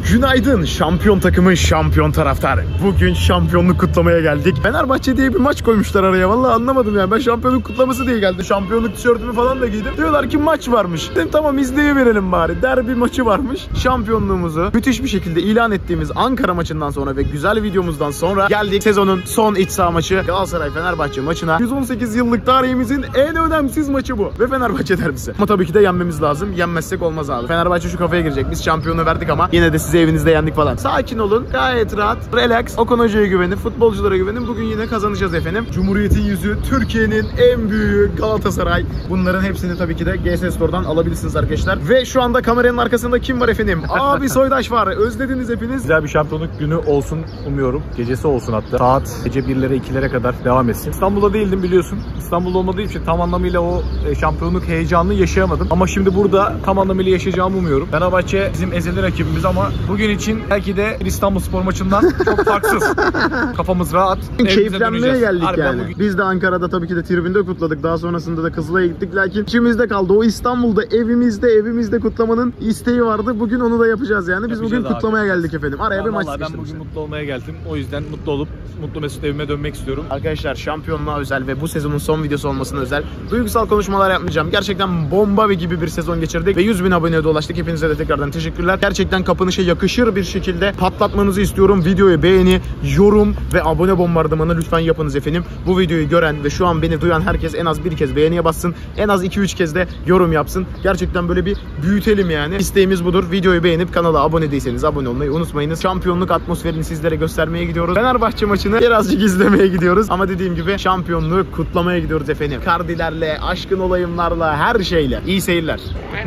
Günaydın şampiyon takımı, şampiyon taraftarı. Bugün şampiyonluk kutlamaya geldik. Fenerbahçe diye bir maç koymuşlar araya. Vallahi anlamadım ya. Ben şampiyonluk kutlaması diye geldim. Şampiyonluk tişörtümü falan da giydim. Diyorlar ki maç varmış. Dedim tamam izleyiverelim bari. Derbi maçı varmış. Şampiyonluğumuzu müthiş bir şekilde ilan ettiğimiz Ankara maçından sonra ve güzel videomuzdan sonra geldik sezonun son iç saha maçı Galatasaray Fenerbahçe maçına. 118 yıllık tarihimizin en önemsiz maçı bu. Ve Fenerbahçe derbisi. Ama tabii ki de yenmemiz lazım. Yenmezsek olmaz abi. Fenerbahçe şu kafaya girecek. Biz şampiyonu verdik ama yine de size evinizde yendik falan. Sakin olun. Gayet rahat. Relax. Okan Hoca'ya güvenin. Futbolculara güvenin. Bugün yine kazanacağız efendim. Cumhuriyetin yüzü. Türkiye'nin en büyüğü Galatasaray. Bunların hepsini tabii ki de GS Store'dan alabilirsiniz arkadaşlar. Ve şu anda kameranın arkasında kim var efendim? Abi Soydaş var. Özlediniz hepiniz. Güzel bir şampiyonluk günü olsun umuyorum. Gecesi olsun hatta. Saat gece 1'lere 2'lere kadar devam etsin. İstanbul'da değildim biliyorsun. İstanbul'da olmadığı için tam anlamıyla o şampiyonluk heyecanını yaşayamadım. Ama şimdi burada tam anlamıyla yaşayacağımı umuyorum. Fenerbahçe bizim ezeli rakibimiz ama bugün için belki de İstanbulspor maçından çok farksız. Kafamız rahat. Keyiflenmeye geldik yani. Bugün... Biz de Ankara'da tabii ki de tribünde kutladık. Daha sonrasında da Kızılay'a gittik. Lakin içimizde kaldı. O İstanbul'da evimizde kutlamanın isteği vardı. Bugün onu da yapacağız yani. Biz bugün kutlamaya geldik efendim. Araya bir maç sıkıştırdık. Ben bugün mutlu olmaya geldim. O yüzden mutlu olup mutlu mesut evime dönmek istiyorum. Arkadaşlar şampiyonluğa özel ve bu sezonun son videosu olmasına özel duygusal konuşmalar yapmayacağım. Gerçekten bomba gibi bir sezon geçirdik ve 100.000 aboneye de ulaştık. Hepinize de tekrardan teşekkürler. Gerçekten kapanışa yakışır bir şekilde patlatmanızı istiyorum. Videoyu beğeni, yorum ve abone bombardımanı lütfen yapınız efendim. Bu videoyu gören ve şu an beni duyan herkes en az bir kez beğeniye bassın. En az 2-3 kez de yorum yapsın. Gerçekten böyle bir büyütelim yani. İsteğimiz budur. Videoyu beğenip kanala abone değilseniz abone olmayı unutmayınız. Şampiyonluk atmosferini sizlere göstermeye gidiyoruz. Fenerbahçe maçını birazcık izlemeye gidiyoruz. Ama dediğim gibi şampiyonluğu kutlamaya gidiyoruz efendim. Kardilerle, aşkın olayımlarla, her şeyle. İyi seyirler.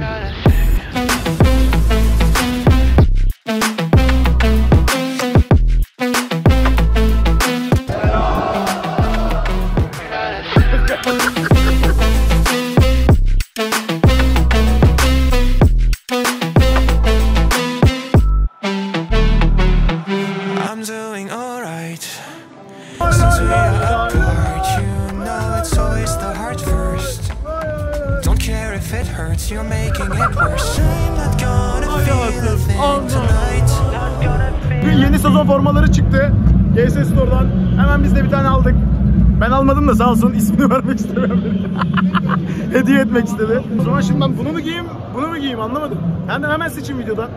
Yeni sezon formaları çıktı. GS Store'dan. Hemen biz de bir tane aldık. Ben almadım da sağ olsun, ismini vermek istemiyorum. Hediye etmek istedi. O zaman şimdi ben bunu mu giyeyim, bunu mu giyeyim anlamadım. Ben de hemen seçeyim videoda.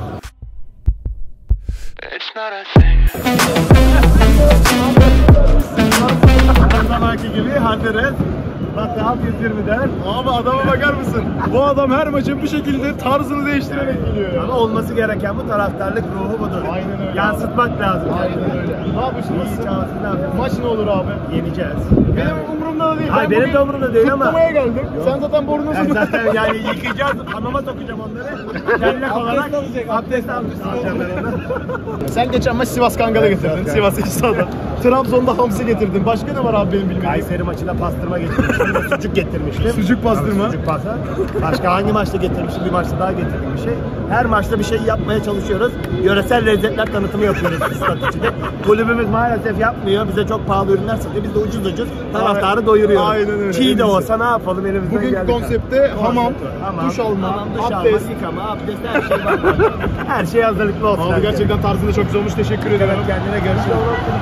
Her zamanki gibi Handeres. Hatta 120'den. Abi adama bakar mısın? Bu adam her maçın bu şekilde tarzını değiştirerek geliyor. Ama olması gereken bu taraftarlık ruhu budur. Aynen öyle. Yansıtmak lazım. Aynen öyle. Ne yapıyorsunuz? Maç ne olur abi? Yeneceğiz. Benim umurumda da değil. Hayır, benim de umurumda değil ama. Kutlamaya geldim. Sen zaten bornozu. Ben zaten yani yıkayacağız, hamama sokacağım onları. Dernek olarak abdest alacağım ben onu. Sen geçen maç Sivas Kangal'ı getirdin. Sivas İhsa'da. Trabzon'da hamsi getirdin. Başka ne var abi benim bilmediğim? Kayseri maçında pastırma getirmiştim. Sucuk getirmiştim. Sucuk pastırma. Sucuk pasta. Başka hangi maçta getirmiştim? Bir maçta daha getirdim bir şey. Her maçta bir şey yapmaya çalışıyoruz. Yöresel lezzetler tanıtımı yapıyoruz biz stat içinde. Kulübümüz maalesef yapmıyor. Bize çok pahalı ürünler satıyor. Biz de ucuz taraftarı doyuruyoruz. Aynen öyle. Çiğ de olsa ne yapalım elimizden bugün geldi. konsepte hamam, duş alma, abdest. Yıkama, abdest her şey var. Her şey hazırlıklı olsun. Abi gerçekten tarzında çok güzel olmuş. Teşekkür ederim. Evet, kendine görüşürüz.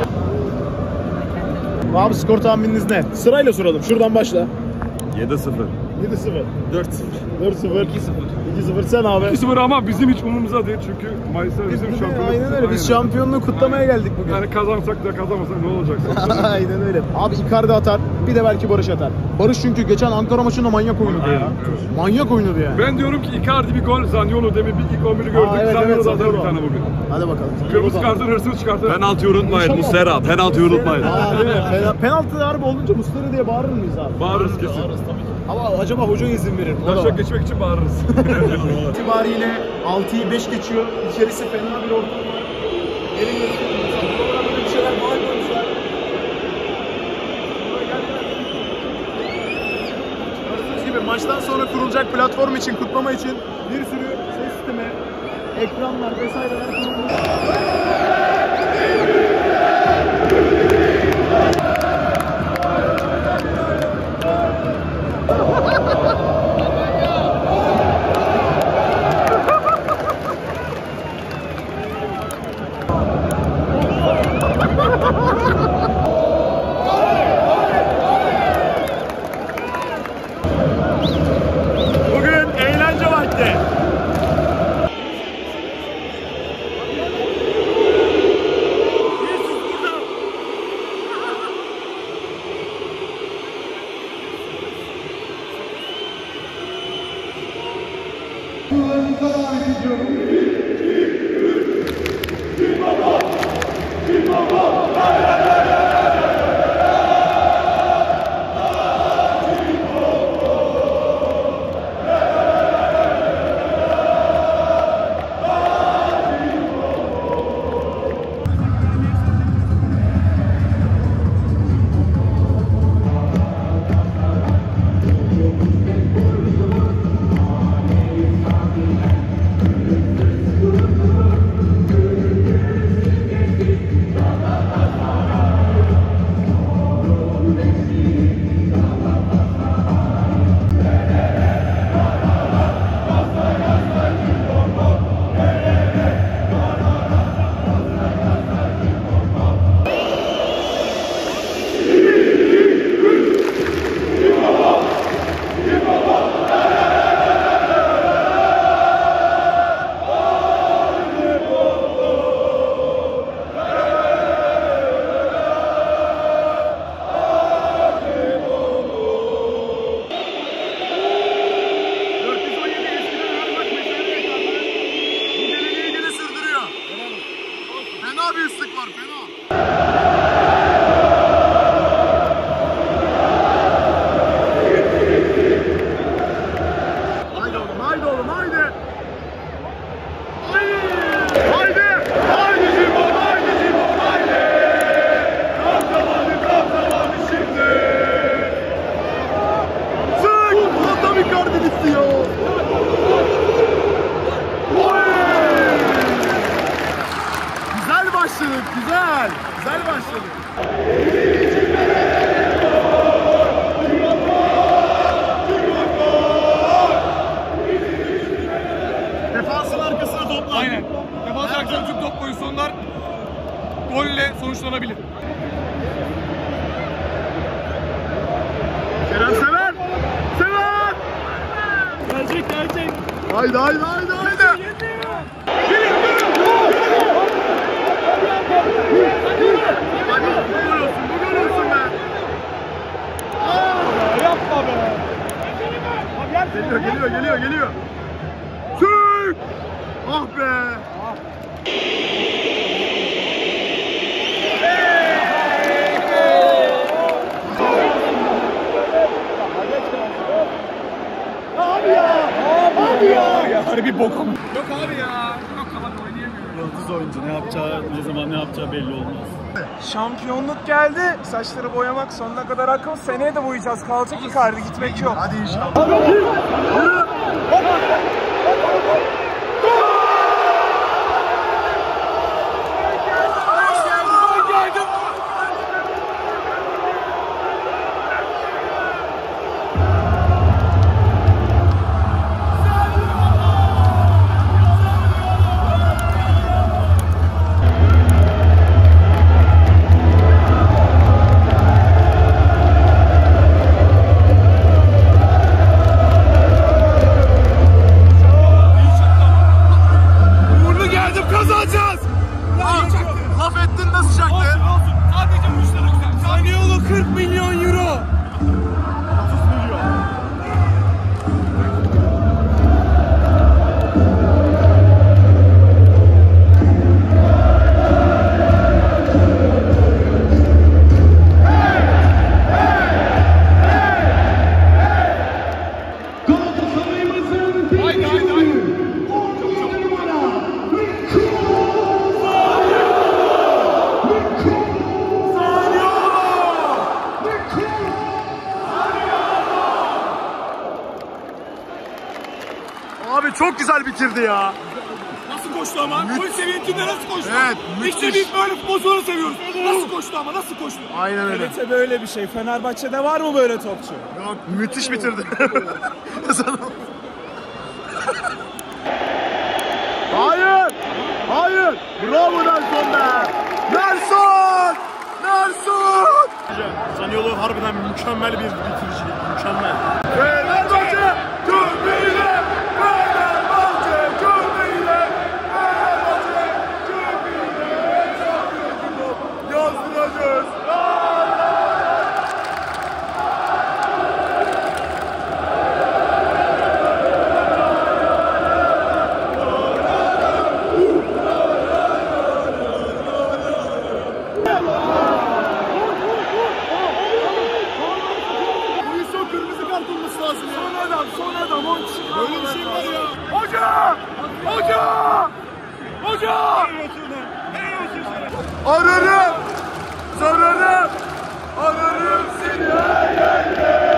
Abi skor tahmininiz ne? Sırayla soralım. Şuradan başla. 7-0. 7-0. 4-0. 4-0. 2-0. Sen abi. 2-0 ama bizim hiç umurumuzda değil çünkü Mayıs'ta bizim şampiyonluk. Aynen öyle. Biz şampiyonluğu kutlamaya geldik bugün. Yani kazansak da kazanmasak ne olacak? Aynen öyle. Abi Icardi atar. Bir de belki Barış atar. Barış çünkü geçen Ankara maçında manyak oynadı ya. Manyak oynadı yani. Ben diyorum ki Icardi bir gol, Zaniolo demin bir ilk 11'i gördük. Evet, Zaniolo da atar Zaniolo. bir tane bugün. Hadi bakalım. Kırmızı kartın hırsını çıkartır. Penaltıyı unutmayın Muslera. Penaltıyı unutmayın. Aa, değil mi? Penaltı harbi olunca Muslera diye bağırır mıyız abi? Bağırırız kesin. Bağırırız tabii ki. Ama acaba hoca izin verir mi? O da Taşak var. geçmek için bağırırız. İtibariyle 6'yı 5 geçiyor. İçerisi fena bir ortam var. Elimde bir şeyler var koymuşlar. Gördüğünüz gibi maçtan sonra kurulacak platform için, kutlama için bir sürü ses sistemi, ekranlar vesaireler kurulmuş. Güzel başladık. Defansın arkasına toplar. Aynen. Defans arkasına tüm top pozisyonlar golle sonuçlanabilir. Kerem Sever. Sever. Gelecek. Haydi. Bu gol olsun be. Yapma be. Geliyor. Sük! Ah be. Abi ya. Harbi bok ama. Yok abi ya. Yok abi oynayamıyorum. Yıldız oyuncu ne zaman ne yapacağı belli olmaz. Şampiyonluk geldi. Saçları boyamak sonuna kadar akıl. Seneye de boyayacağız. Kalacak Icardi. Gitmek yok. Hadi inşallah. Laf ettin nasıl çaktı? Sadece müşteri güzel. Zaniolo 40 milyon euro. Abi çok güzel bitirdi ya. Nasıl koştu ama? Gol seviyesinde nasıl koştu? Evet, müthiş. İşte biz böyle futbolcuları seviyoruz. Nasıl koştu ama? Nasıl koştu? Aynen öyle. Kalite böyle bir şey. Fenerbahçe'de var mı böyle topçu? Yok, müthiş bitirdi. Hayır. Bravo Nelson be. Nelson. Zaniolo harbiden mükemmel bir bitiricilik. Mükemmel. Fenerbahçe göbeğiyle. Yazdıracağız. Ararım, sorarım, ararım seni her yerde.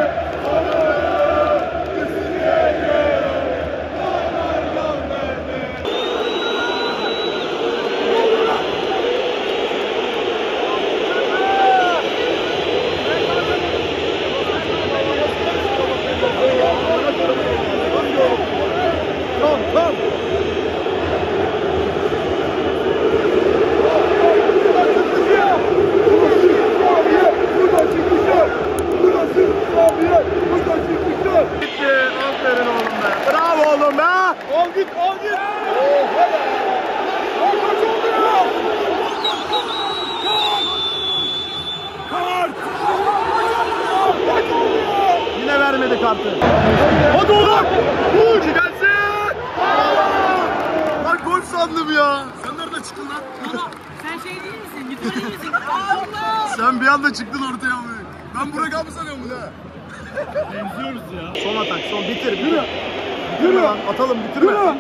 Bravo oğlum be! Al git, al git. Yine vermedi kartı. Hadi oğlum! Uç gelsin! Lan gol sandım ya. Sen nerede çıktın lan? Sen şey değil misin? Gitme değil misin? Allah! Sen bir anda çıktın ortaya mı? Ben Burak abi sanıyorum bunu ha. Benziyoruz ya. Son atak, son bitir. Yürü. Yürü lan, atalım, bitirme. Yürü.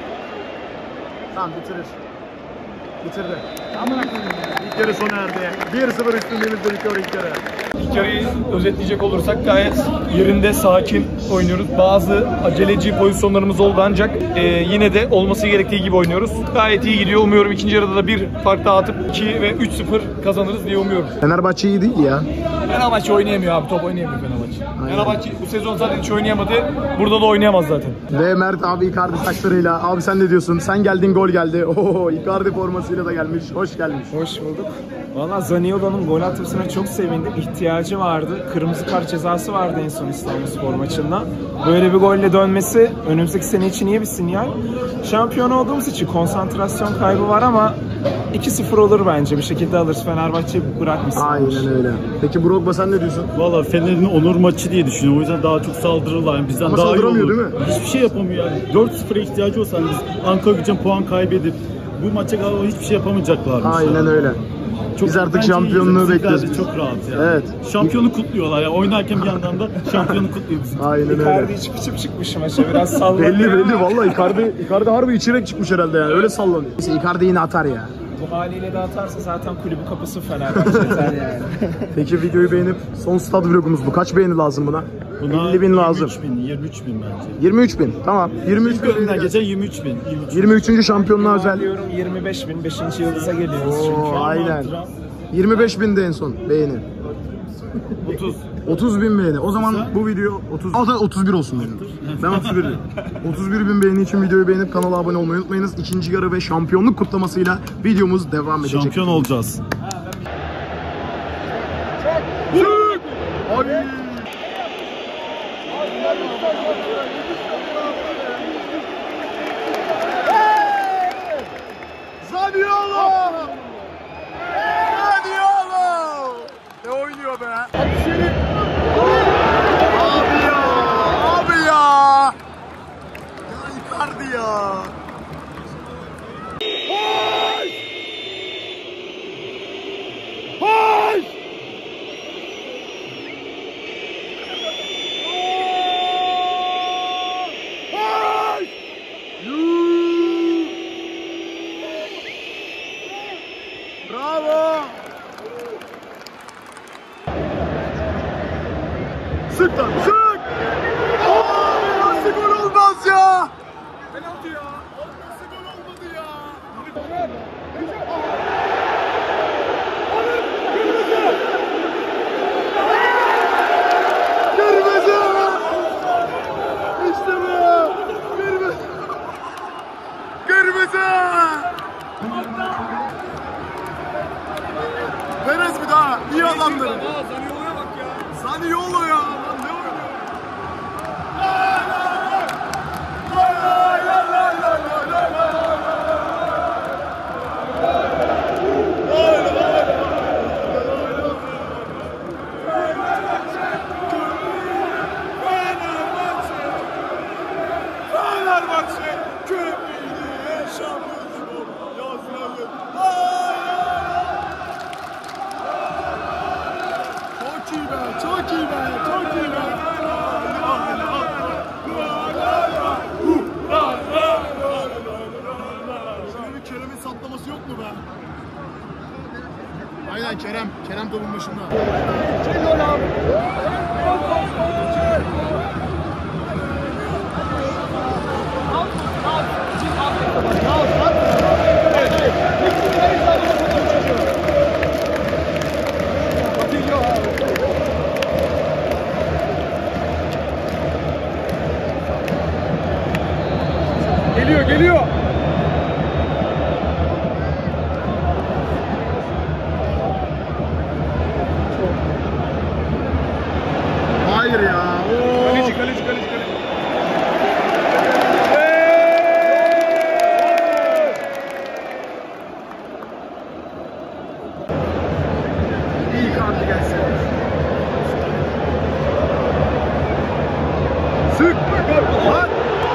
Tamam, bitirir. Bitirdi. İlk yarı sona erdi. 1-0 üstünlüğümüzde bitiyor ilk yarı. İlk yarıyı özetleyecek olursak gayet yerinde, sakin oynuyoruz. Bazı aceleci pozisyonlarımız oldu ancak yine de olması gerektiği gibi oynuyoruz. Gayet iyi gidiyor. Umuyorum ikinci yarıda da bir fark daha atıp 2 ve 3-0 kazanırız diye umuyorum. Fenerbahçe iyi değil ya. Fenerbahçe oynayamıyor abi. Top oynayamıyor Fenerbahçe. Fenerbahçe bu sezon zaten hiç oynayamadı. Burada da oynayamaz zaten. Ve Mert abi Icardi saçlarıyla. Abi sen ne diyorsun? Sen geldin, gol geldi. Oo, Icardi formasıyla da gelmiş. Hoş gelmiş. Hoş bulduk. Valla Zaniolo'nun gol atmasına çok sevindim. İhtiyacı vardı. Kırmızı kart cezası vardı en son İstanbulspor maçında. Böyle bir golle dönmesi önümüzdeki sene için iyi bir sinyal. Şampiyon olduğumuz için konsantrasyon kaybı var ama 2-0 olur bence. Bir şekilde alırız. Fenerbahçe bırakmışsın. Aynen öyle. Peki Brogba sen ne diyorsun? Valla Fener'in onur maçı diye düşünüyorum. O yüzden daha çok saldırırlar. Yani bizden Ama daha iyi saldıramıyor olur. değil mi? Hiçbir şey yapamıyor yani. 4-0'a ihtiyacı olsa hani biz Ankara Gücü'ne puan kaybedip bu maça kadar hiçbir şey yapamayacaklarmış. Aynen öyle. Biz artık bence şampiyonluğu iyiyiz. bekliyoruz. Bizler de çok rahat yani. Evet. Şampiyonu kutluyorlar ya. Oynarken bir yandan da şampiyonu kutluyor bizim. Aynen öyle. Icardi içip içip çıkmış maça. Biraz sallanıyor. Belli vallahi Icardi harbi içerek çıkmış herhalde yani. Öyle sallanıyor. Neyse Icardi yine atar ya. Bu haliyle de atarsa zaten kulübü kapısı Fenerbahçe yeter yani. Peki videoyu beğenip son stad vlogumuz bu. Kaç beğeni lazım buna? Buna 50.000 lazım. 23 bin bence. 23.000. Tamam. 23 bin. Önünden geçen 23 bin. 23. şampiyonluğa özel. Diyorum 25.000. 5. yıldıza geliyoruz çünkü. Oo, aynen. 25.000 de en son beğeni. 30.000 beğeni. O zaman bu video 31 olsun benim. Ben 31 diyorum. 31.000 beğeni için videoyu beğenip kanala abone olmayı unutmayınız. İkinci yarı ve şampiyonluk kutlamasıyla videomuz devam edecek. Şampiyon olacağız. Ay. Zaniolo! Zaniolo! Ne oynuyor be? Abi ya! Abi ya! Ya Icardi ya! Bravo! Sık lan, sık! Aa, nasıl gol olmaz ya? Penaltı ya. Nasıl gol olmadı ya? Kırmızı! İşte bu! Kırmızı! Kırmızı! Verez bir daha. İyi adamları. Zaniolo'ya bak ya. Zaniolo ya. Lan ne oynuyor? Fenerbahçe köprüydü. Şampiyonluğu yazılı. Çok iyi be, çok iyi be, çok iyi be. Şöyle bir Kerem'in saplaması yok mu be? Aynen Kerem. Kerem topun başında. Geliyor. Hayır ya. Kaleci. İyi kartı gelsin. Sık. Lan.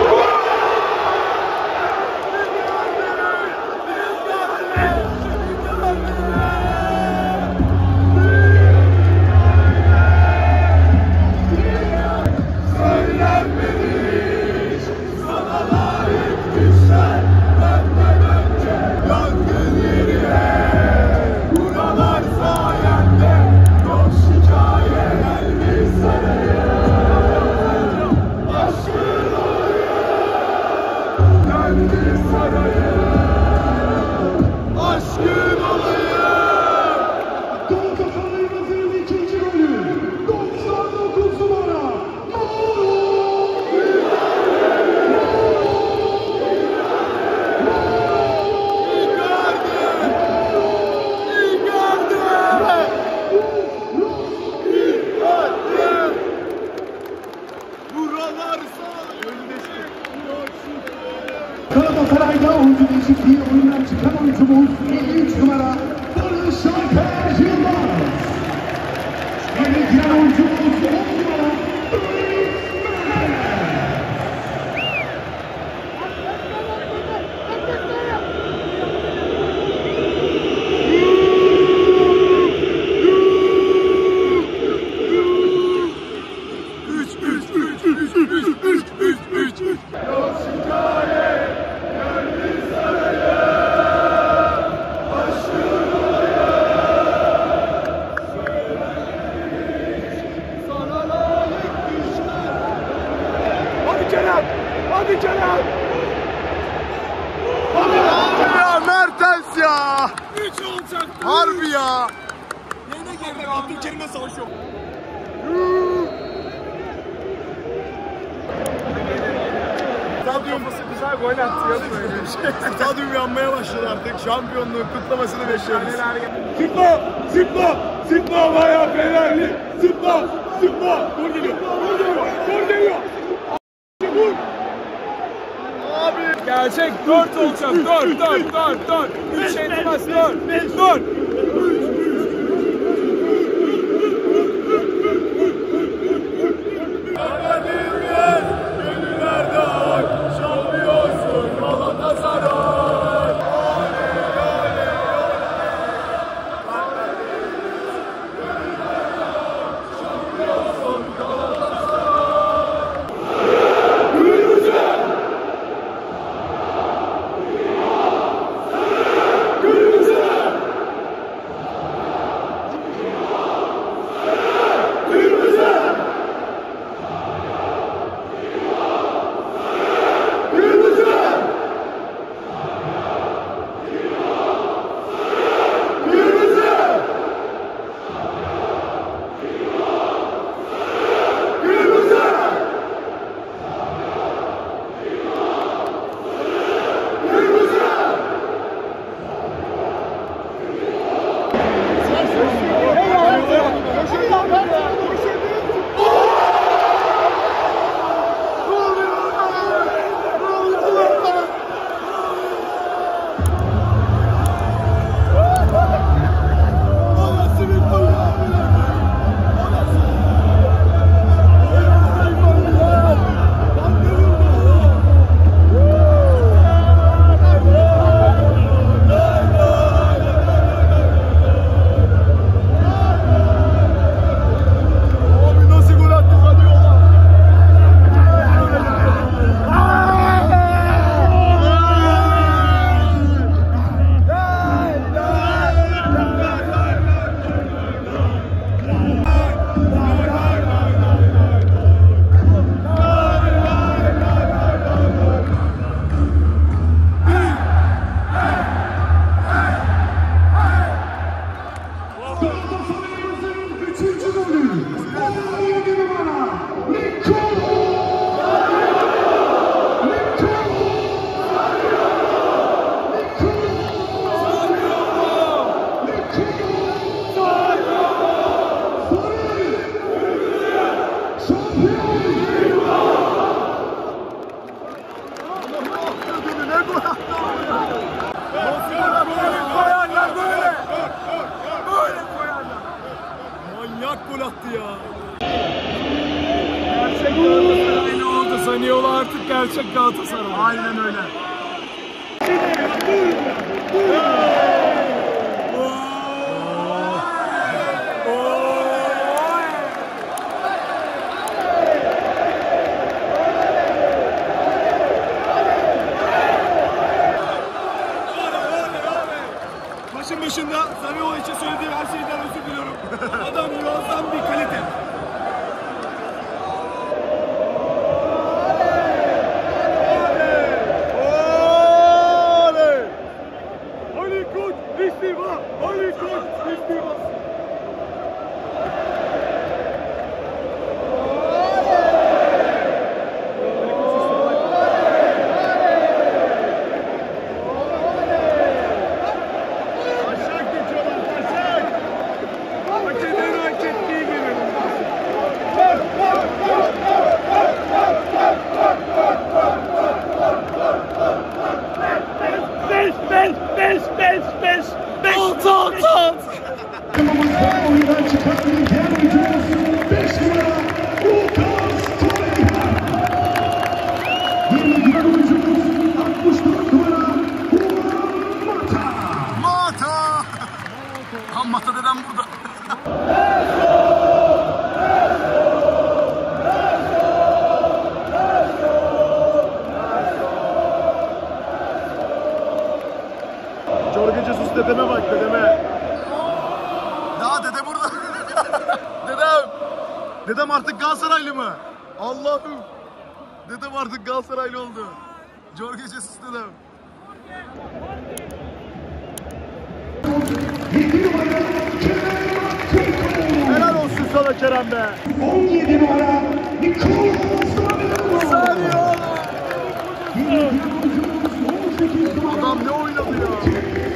Galatasaray'da oyuncu değişikliği oyundan çıkan oyuncumuz 53 numara Barış Alper Yılmaz. Yeni giren oyuncumuz 10 numara Hadi Kerem. Ya Mertens ya. 3 olacaktı. Harbi ya. Yine geldi. Abdülkerim'e savaşıyor. Stadyum güzel gol attı ya böyle bir şey. Stadyum yanmaya başladı artık. Şampiyonluğun kutlamasını bekliyoruz. Zıpla bayağı Fenerli. Zıpla. Gol geliyor. Vur. Abi. Gelecek 4 olacak. 4. 3 etmez 4. gerçek Galatasaray. Aynen öyle. Maçın başında Zaniolo için söylediğim her şeyden özür diliyorum. Adam muazzam bir kalite. Ali Koç istifa! Ali Koç istifa! Oyundan çıkan diğer oyuncumuz 5 numara Lucas Torreira. Bir diğer oyuncumuz 64 numara Mata. Mata! Tam Mata dedem burada. Jorge Jesus dedeme bak dedeme. Ya dede burada. Dedem. Dedem artık Galatasaraylı mı? Allah'ım. Dedem artık Galatasaraylı oldu. Jorge Jesus dedem. 7 numara Kerem Aktürkoğlu. Helal olsun sana Kerem be. 17 numara Nikola Zaniolo. Adam ne oynadı ya?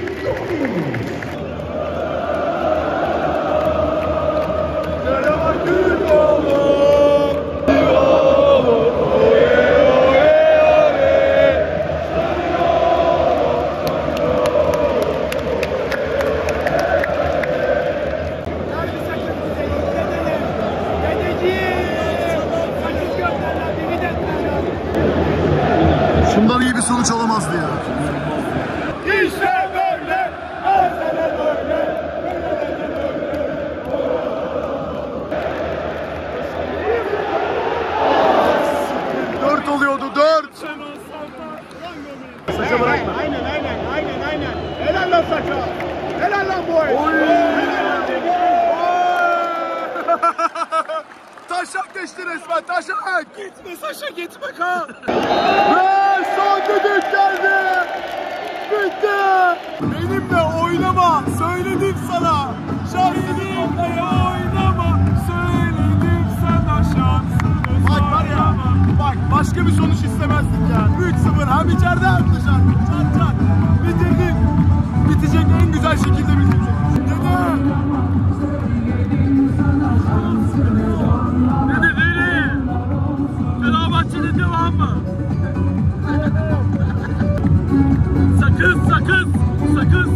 Şundan iyi bir sonuç olamazdı ya. İşte böyle, Azele böyle. 4 oluyordu 4. Saça bırakma. Aynen. Helal lan Saça. Helal lan boy. Taşak geçti resmen taşak. Gitme Saşa gitme Kaan. Ve son düdük geldi. Bitti. Benimle oynama. Söyledim sana. Benimle oynama. Söyledim sana şansını. Bak var ya. Bak başka bir sonuç istemezdik ya. 3-0 hem içeride hem dışarıda. Çat çat. Bitirdik. Bitecek en güzel şekilde bitecek. Dede Veli. Fenerbahçe'nin devamı. Sakız.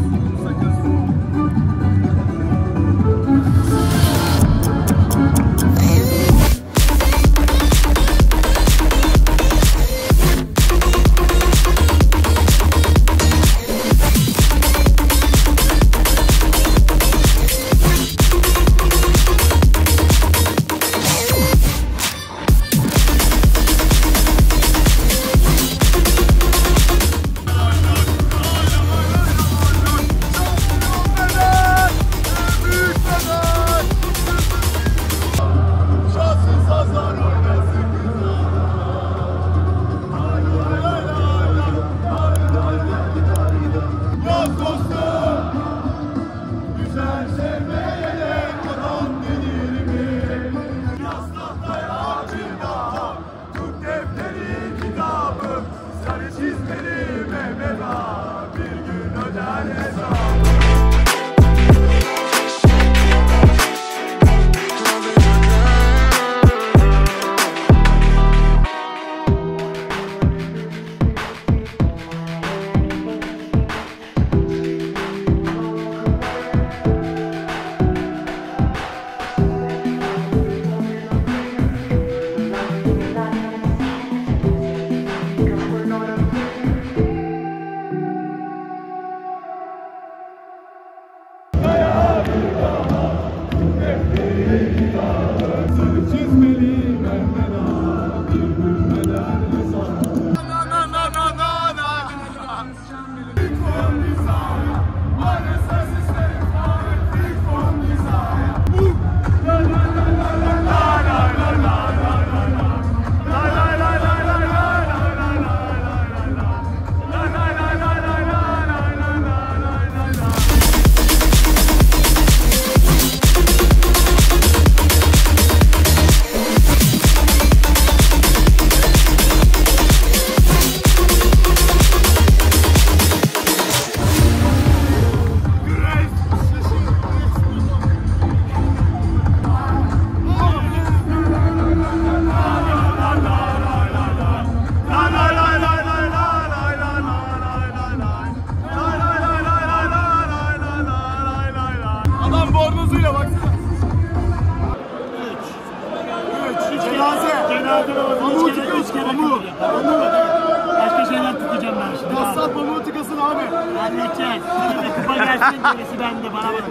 Başka şeyler tutacağım ben şimdi. Gassat pamuğu tıkasın abi. Halledeceğiz. Şimdi kupa gelsin, gerisi bende, bana bak.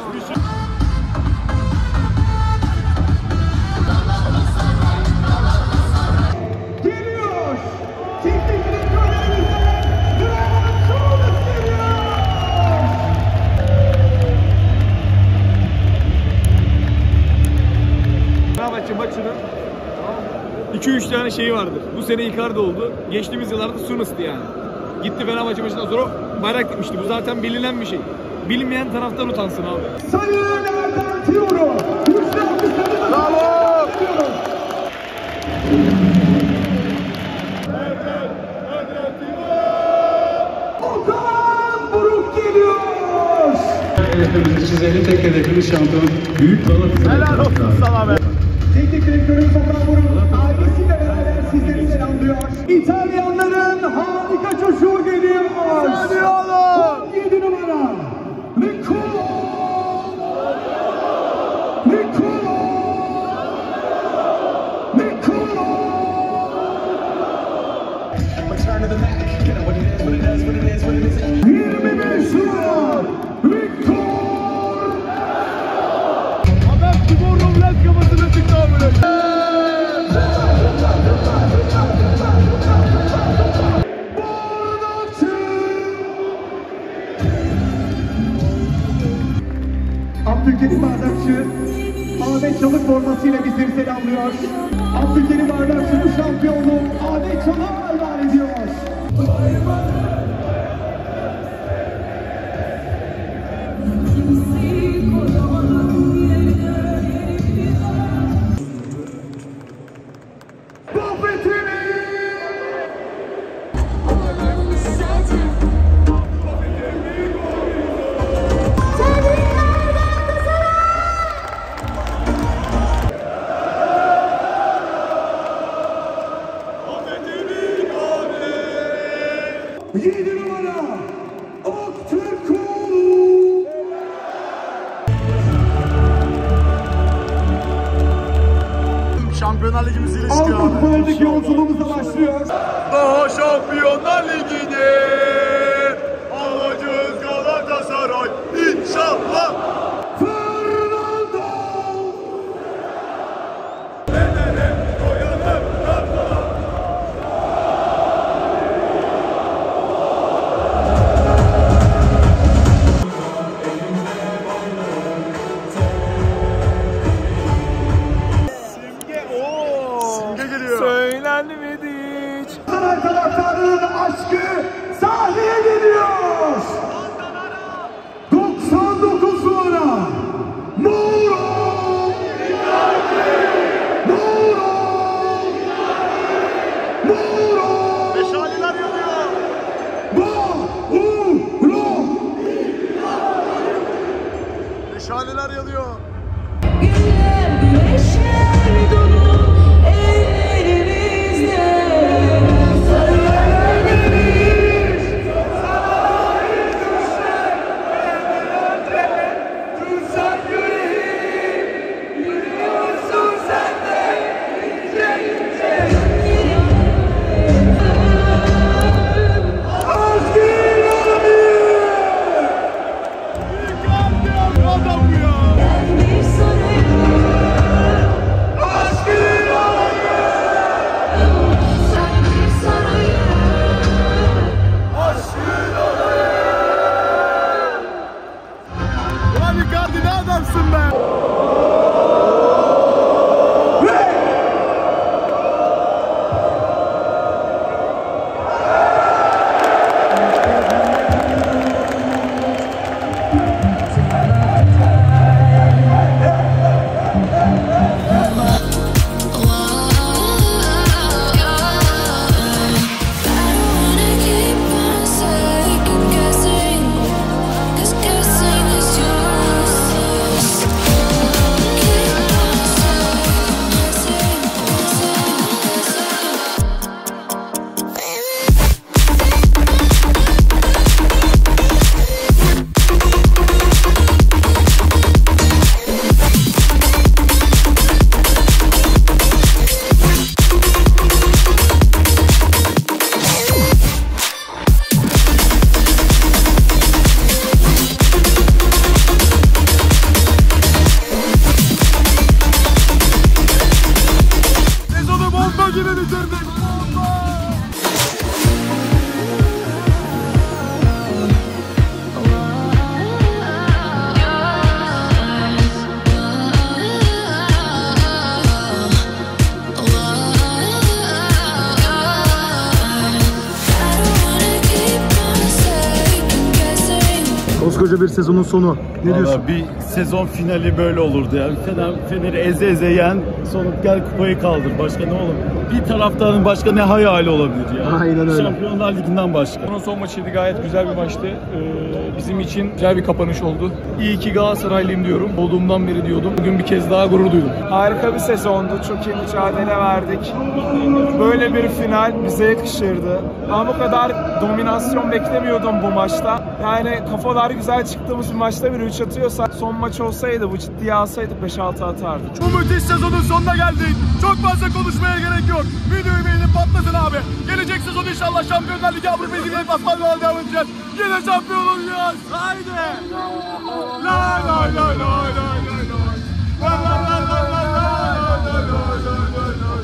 Geliyor. Teknik direktörlerimize Dragon Çağlas geliyor. Fenerbahçe maçının 2-3 tane şeyi vardır. Bu sene Icardi oldu. Geçtiğimiz yıllarda Sunus'tu yani. Gitti Fenerbahçe maçından sonra bayrak dikmişti. Bu zaten bilinen bir şey. Bilmeyen taraftar utansın abi. Sayın Erdem Tiyor'u. Bravo. Okan Buruk geliyor. Hedefimizi çizelim. Tek hedefimiz şampiyon. Büyük Galatasaray. Helal olsun sana be. Teknik direktörümüz Okan Buruk ailesiyle beraber sizleri selamlıyor. İtalyanların harika çocuğu geliyor. Hadi oğlum. 17 numara. Nicolo. Nicolo. Nicolo. 25 numara. Victor. Adam Timur Robles kafasına çıktı amına. Abdülkerim Bardakçı Ahmet Çalık formasıyla bizleri selamlıyor. Abdülkerim Bardakçı bu şampiyonluğu Ahmet Çalık'a armağan ediyor. Şampiyonlar Ligimiz ilişkiyor. Avrupa Kupaları'ndaki yolculuğumuza başlıyor. Daha Şampiyonlar Ligi'ni alacağız Galatasaray inşallah. Fernando! Söylenmedi hiç. Galatasaray taraftarının aşkı sağ Koskoca bir sezonun sonu. Ne diyorsun? Bir sezon finali böyle olurdu yani. Fener'i eze eze yen, sonra gel kupayı kaldır. Başka ne olur? Bir taraftarın başka ne hayali olabilir yani? Aynen öyle. Şampiyonlar Ligi'nden başka. Bunun son maçıydı, gayet güzel bir maçtı. Bizim için güzel bir kapanış oldu. İyi ki Galatasaraylıyım diyorum. Olduğumdan beri diyordum. Bugün bir kez daha gurur duydum. Harika bir sezondu. Çok iyi mücadele verdik. Böyle bir final bize yakışırdı. Ama bu kadar dominasyon beklemiyordum bu maçta. Yani kafalar güzel çıktığımız bir maçta bir 3 atıyorsak, son maç olsaydı, bu ciddiye alsaydık 5-6 atardık. Bu müthiş sezonun sonuna geldik. Çok fazla konuşmaya gerek yok. Videoyu beğenip patlatın abi. Gelecek sezon inşallah Şampiyonlar Ligi, Avrupa Ligi'ne basmadan devam edeceğiz. Yine şampiyon olacağız. Haydi. Lay lay lay lay lay lay lay. Lay lay lay lay lay lay lay lay lay.